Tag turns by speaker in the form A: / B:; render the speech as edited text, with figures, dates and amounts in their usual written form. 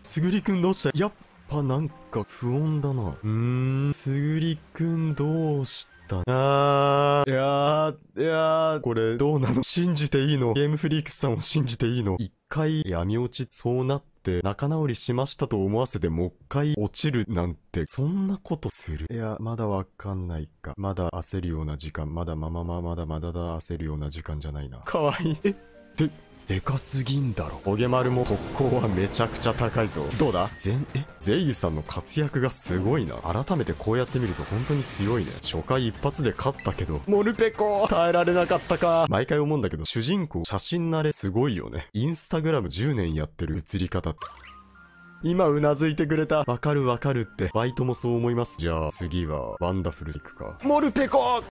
A: すぐりくんどうした？やっぱなんか不穏だな。すぐりくんどうしたいやー、これどうなの？信じていいの？ゲームフリークスさんを信じていいの？一回闇落ちそうなって仲直りしましたと思わせてもう一回落ちるなんて、そんなことする？いや、まだわかんないか。まだ焦るような時間、まだ焦るような時間じゃないな。かわいい。でかすぎんだろ。トゲマルも特攻はめちゃくちゃ高いぞ。どうだ？ゼイユさんの活躍がすごいな。改めてこうやって見ると本当に強いね。初回一発で勝ったけど、モルペコ耐えられなかったか。毎回思うんだけど、主人公写真慣れすごいよね。インスタグラム10年やってる写り方。今うなずいてくれた。わかるって。バイトもそう思います。じゃあ次はワンダフルいくか。モルペコ